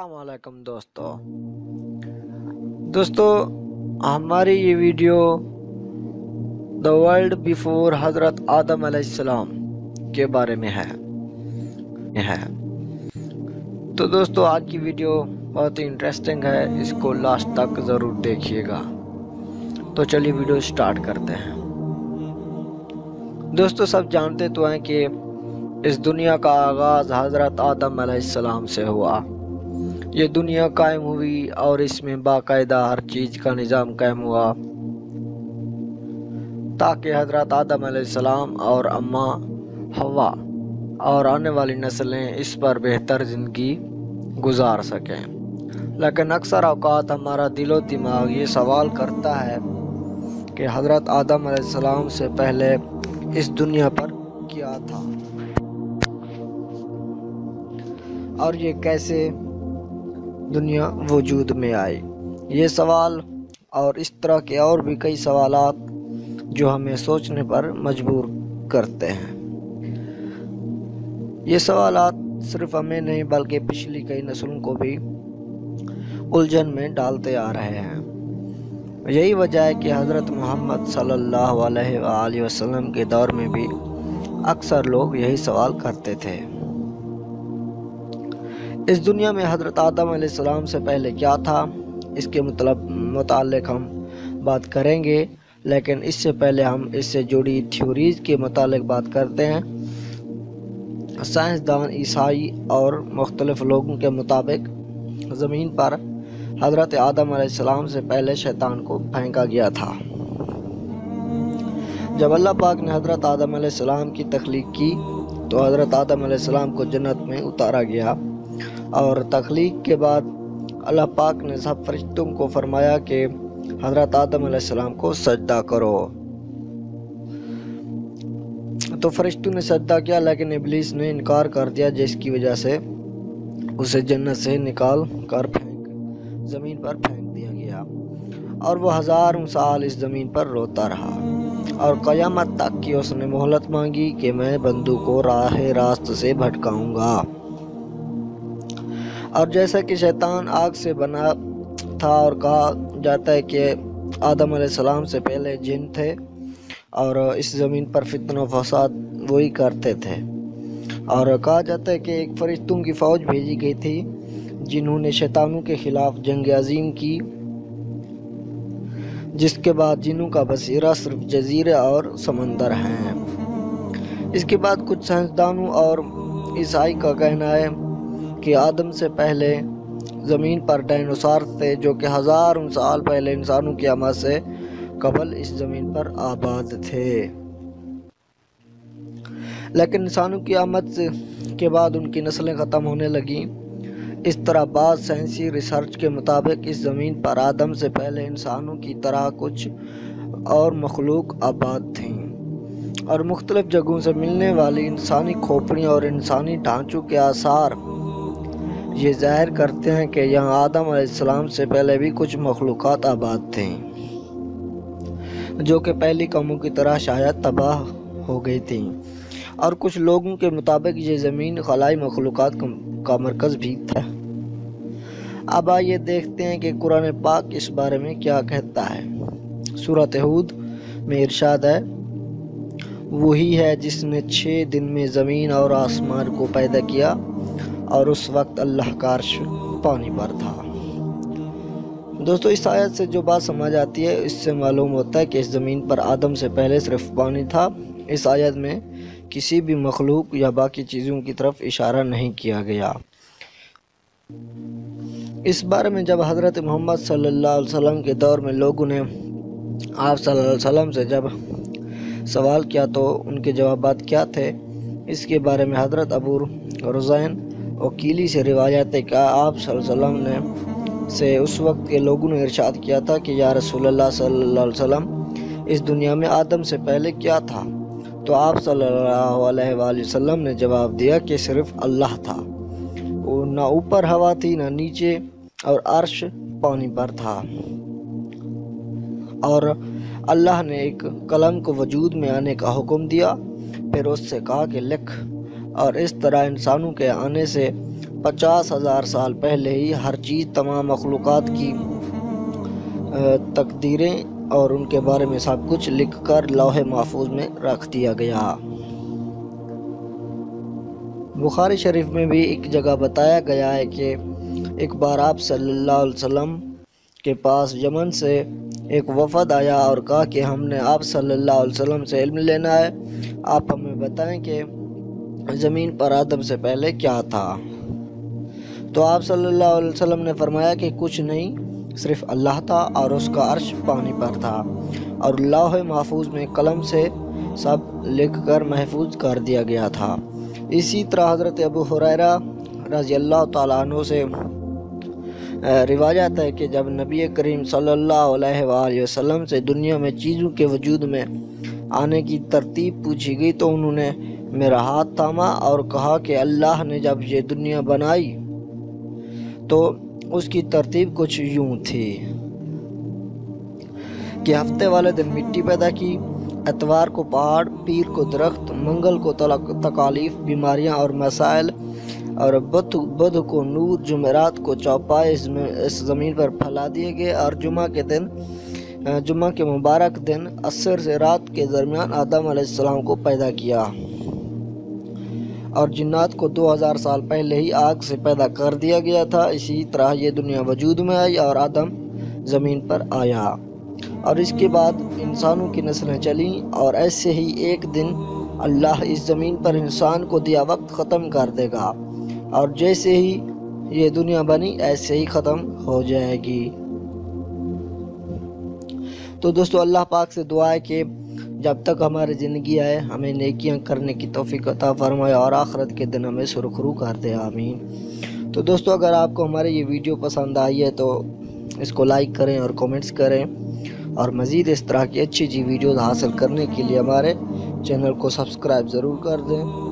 السلام علیکم دوستو ہماری یہ ویڈیو دا ورلڈ بیفور حضرت آدم علیہ السلام کے بارے میں ہے تو دوستو آج کی ویڈیو بہت ہی انٹرسٹنگ ہے، اس کو لاسٹ تک ضرور دیکھیے گا۔ تو چلیے ویڈیو سٹارٹ کرتے ہیں۔ دوستو سب جانتے تو ہیں کہ اس دنیا کا آغاز حضرت آدم علیہ السلام سے ہوا۔ یہ دنیا قائم ہوئی اور اس میں باقاعدہ ہر چیز کا نظام قائم ہوا تاکہ حضرت آدم علیہ السلام اور اماں حوا اور آنے والی نسلیں اس پر بہتر زندگی گزار سکیں۔ لیکن اکثر اوقات ہمارا دل و دماغ یہ سوال کرتا ہے کہ حضرت آدم علیہ السلام سے پہلے اس دنیا پر کیا تھا اور یہ کیسے دنیا وجود میں آئی۔ یہ سوال اور اس طرح کے اور بھی کئی سوالات جو ہمیں سوچنے پر مجبور کرتے ہیں۔ یہ سوالات صرف ہمیں نہیں بلکہ پچھلی کئی نسلوں کو بھی الجھن میں ڈالتے آ رہے ہیں۔ یہی وجہ ہے کہ حضرت محمد صلی اللہ علیہ وآلہ وسلم کے دور میں بھی اکثر لوگ یہی سوال کرتے تھے۔ اس دنیا میں حضرت آدم علیہ السلام سے پہلے کیا تھا، اس کے متعلق ہم بات کریں گے، لیکن اس سے پہلے ہم اس سے جڑی تھیوریز کے متعلق بات کرتے ہیں۔ سائنسدان، عیسائی اور مختلف لوگوں کے مطابق زمین پر حضرت آدم علیہ السلام سے پہلے شیطان کو پھینکا گیا تھا۔ جب اللہ پاک نے حضرت آدم علیہ السلام کی تخلیق کی تو حضرت آدم علیہ السلام کو جنت میں اتارا گیا، اور تخلیق کے بعد اللہ پاک نے سب فرشتوں کو فرمایا کہ حضرت آدم علیہ السلام کو سجدہ کرو۔ تو فرشتوں نے سجدہ کیا، لیکن ابلیس نے انکار کر دیا، جس کی وجہ سے اسے جنت سے نکال کر زمین پر پھینک دیا گیا، اور وہ ہزاروں سال اس زمین پر روتا رہا، اور قیامت تک کی اس نے مہلت مانگی کہ میں بندوں کو راہ راست سے بھٹکاؤں گا۔ اور جیسا کہ شیطان آگ سے بنا تھا، اور کہا جاتا ہے کہ آدم علیہ السلام سے پہلے جن تھے اور اس زمین پر فتنہ و فساد وہی کرتے تھے، اور کہا جاتا ہے کہ ایک فرشتوں کی فوج بھیجی گئی تھی جنہوں نے شیطانوں کے خلاف جنگ عظیم کی، جس کے بعد جنوں کا بصیرہ صرف جزیرے اور سمندر ہیں۔ اس کے بعد کچھ سائنسدانوں اور عیسائی کا کہنا ہے کہ آدم سے پہلے زمین پر ڈائنوسار تھے جو کہ ہزاروں سال پہلے انسانوں کی آمد سے قبل اس زمین پر آباد تھے، لیکن انسانوں کی آمد کے بعد ان کی نسلیں ختم ہونے لگیں۔ اس طرح بعض سائنسی ریسرچ کے مطابق اس زمین پر آدم سے پہلے انسانوں کی طرح کچھ اور مخلوق آباد تھیں، اور مختلف جگہوں سے ملنے والی انسانی کھوپڑیاں اور انسانی ڈھانچوں کے آثار یہ ظاہر کرتے ہیں کہ یہاں آدم علیہ السلام سے پہلے بھی کچھ مخلوقات آباد تھیں جو کہ پہلی قوموں کی طرح شاید تباہ ہو گئی تھیں، اور کچھ لوگوں کے مطابق یہ زمین خلائی مخلوقات کا مرکز بھی تھا۔ اب آئیے دیکھتے ہیں کہ قرآن پاک اس بارے میں کیا کہتا ہے۔ سورۃ ہود میں ارشاد ہے، وہی ہے جس نے 6 دن میں زمین اور آسمان کو پیدا کیا، اور اس وقت اللہ کا عرش پانی پر تھا۔ دوستو اس آیت سے جو بات سمجھ آتی ہے، اس سے معلوم ہوتا ہے کہ اس زمین پر آدم سے پہلے صرف پانی تھا۔ اس آیت میں کسی بھی مخلوق یا باقی چیزوں کی طرف اشارہ نہیں کیا گیا۔ اس بارے میں جب حضرت محمد صلی اللہ علیہ وسلم کے دور میں لوگوں نے آپ صلی اللہ علیہ وسلم سے جب سوال کیا تو ان کے جوابات کیا تھے، اس کے بارے میں حضرت ابو رزین وکیلی سے روایت ہے کہ آپ صلی اللہ علیہ وسلم نے سے اس وقت کے لوگوں نے ارشاد کیا تھا کہ یا رسول اللہ صلی اللہ علیہ وسلم، اس دنیا میں آدم سے پہلے کیا تھا؟ تو آپ صلی اللہ علیہ وآلہ وسلم نے جواب دیا کہ صرف اللہ تھا، نہ اوپر ہوا تھی نہ نیچے، اور عرش پانی پر تھا، اور اللہ نے ایک قلم کو وجود میں آنے کا حکم دیا، پھر اس سے کہا کہ لکھ، اور اس طرح انسانوں کے آنے سے 50,000 سال پہلے ہی ہر چیز، تمام مخلوقات کی تقدیریں اور ان کے بارے میں سب کچھ لکھ کر لوح محفوظ میں رکھ دیا گیا۔ بخاری شریف میں بھی ایک جگہ بتایا گیا ہے کہ ایک بار آپ صلی اللہ علیہ وسلم کے پاس یمن سے ایک وفد آیا اور کہا کہ ہم نے آپ صلی اللہ علیہ وسلم سے علم لینا ہے، آپ ہمیں بتائیں کہ زمین پر آدم سے پہلے کیا تھا۔ تو آپ صلی اللہ علیہ وسلم نے فرمایا کہ کچھ نہیں، صرف اللہ تھا اور اس کا عرش پانی پر تھا، اور لوح محفوظ میں قلم سے سب لکھ کر محفوظ کر دیا گیا تھا۔ اسی طرح حضرت ابو ہریرہ رضی اللہ تعالیٰ عنہ سے روایت ہے کہ جب نبی کریم صلی اللہ علیہ وآلہ وسلم سے دنیا میں چیزوں کے وجود میں آنے کی ترتیب پوچھی گئی تو انہوں نے میرا ہاتھ تھاما اور کہا کہ اللہ نے جب یہ دنیا بنائی تو اس کی ترتیب کچھ یوں تھی کہ ہفتے والے دن مٹی پیدا کی، اتوار کو پہاڑ، پیر کو درخت، منگل کو تکالیف، بیماریاں اور مسائل، اور بدھ کو نور، جمعرات کو چوپائے اس زمین پر پھیلا دیے گئے، اور جمعہ کے مبارک دن عصر سے رات کے درمیان آدم علیہ السلام کو پیدا کیا، اور جنات کو 2000 سال پہلے ہی آگ سے پیدا کر دیا گیا تھا۔ اسی طرح یہ دنیا وجود میں آئی اور آدم زمین پر آیا، اور اس کے بعد انسانوں کی نسلیں چلیں، اور ایسے ہی ایک دن اللہ اس زمین پر انسان کو دیا وقت ختم کر دے گا، اور جیسے ہی یہ دنیا بنی ایسے ہی ختم ہو جائے گی۔ تو دوستو، اللہ پاک سے دعا ہے کہ جب تک ہماری زندگی آئے ہمیں نیکیاں کرنے کی توفیق عطا فرمائے اور آخرت کے دن ہمیں سرخرو کر دے، آمین۔ تو دوستو، اگر آپ کو ہماری یہ ویڈیو پسند آئی ہے تو اس کو لائک کریں اور کومنٹس کریں، اور مزید اس طرح کی اچھی ویڈیوز حاصل کرنے کے لیے ہمارے چینل کو سبسکرائب ضرور کر دیں۔